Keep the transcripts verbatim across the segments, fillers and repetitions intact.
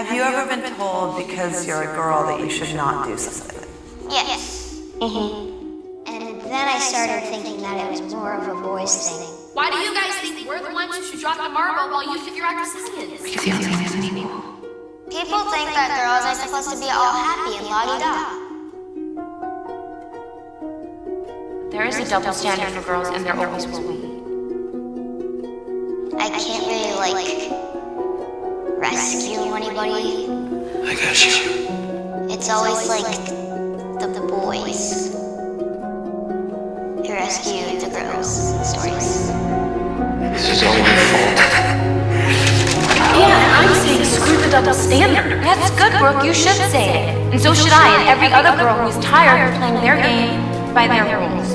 Have you ever been told because you're a girl that you should not do something? Yes. Mm-hmm. And then I started thinking that it was more of a boys thing. Why do you guys think we're the ones who should drop the marble while you figure out the science? Because you're the people. People think that girls are supposed to be all happy and la-di-da. There is a double standard for girls, and there always will be. I can't really, like, rescue anybody. I got you. It's always, like, the, the boys who rescue the girls in stories. This is all your fault. Yeah, I'm saying screw the double standard. That's good, Brooke. You should say it. And so should I, and every other girl who's tired of playing their game by their rules.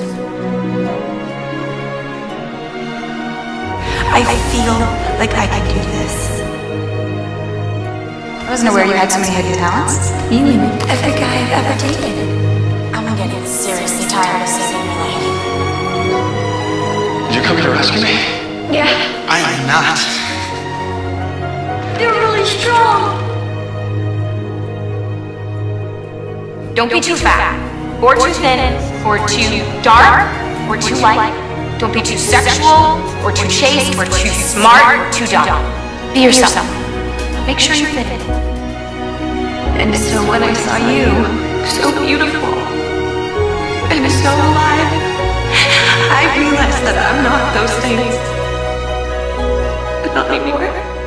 I feel like I can do this. I wasn't aware you had so many hidden talents. You and every guy I've ever dated. I'm getting seriously tired of saving your life. Did you come here to rescue me? Yeah. I am not. They're really strong. Don't be too fat, or too thin, or too dark, or too light. Don't be too sexual, or too chaste, or too smart, or too dumb. Be yourself. Make sure you fit in. And so when I saw you, so beautiful, and so alive, I realized that I'm not those things. Not anymore.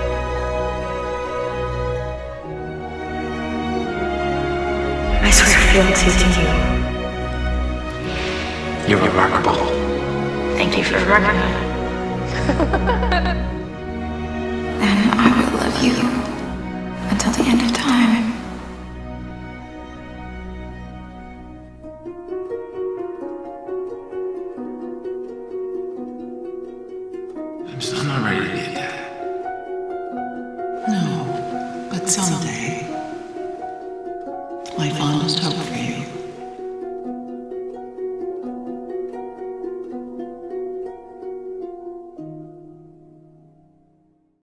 I swear fealty to you. You're remarkable. Thank you for remembering that. And I will love you until the end of time. I'm still not ready to be a dad. No, but someday, my fondest